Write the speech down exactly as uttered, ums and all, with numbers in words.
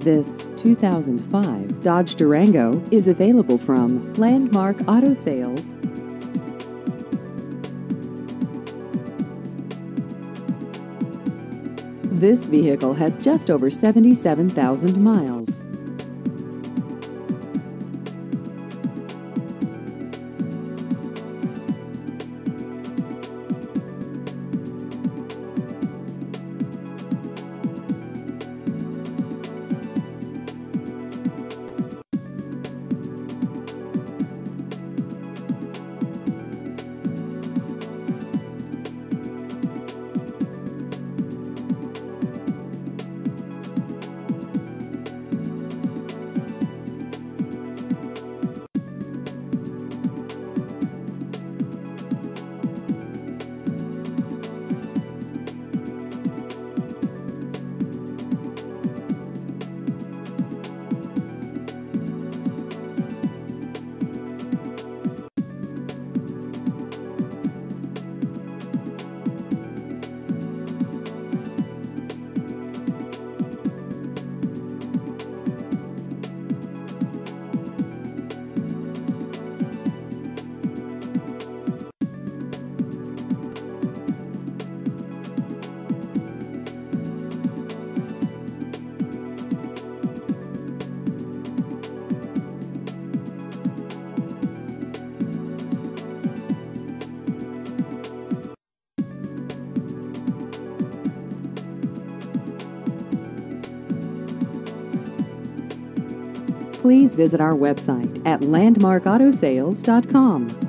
This two thousand five Dodge Durango is available from Landmark Auto Sales. This vehicle has just over seventy-seven thousand miles. Please visit our website at landmark auto sales dot com.